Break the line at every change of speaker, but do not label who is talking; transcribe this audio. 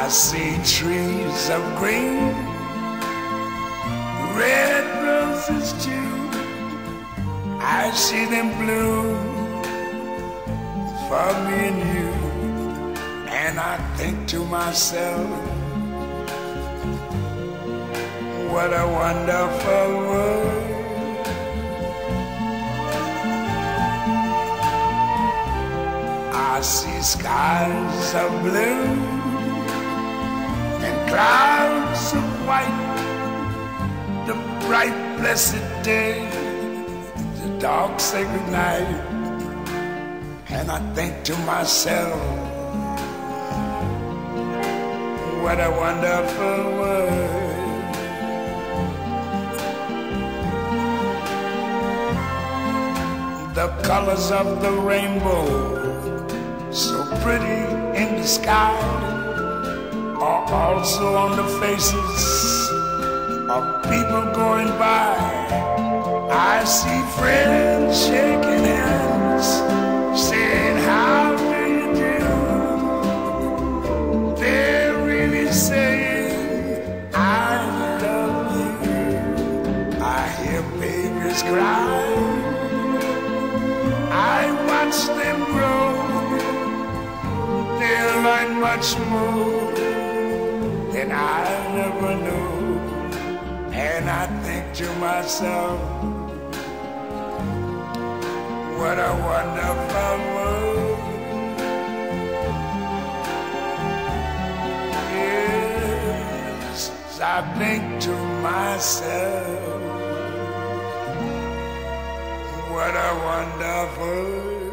I see trees of green, red roses too. I see them bloom for me and you. And I think to myself, what a wonderful world. I see skies of blue and clouds of white, the bright blessed day, the dark sacred night. And I think to myself, what a wonderful world. The colors of the rainbow, so pretty in the sky, are also on the faces of people going by. I see friends shaking hands, saying, how do you do? They're really saying, I love you. I hear babies cry, I watch them grow. They'll learn much more than I never knew. And I think to myself, what a wonderful world. Yes, I think to myself, what a wonderful world.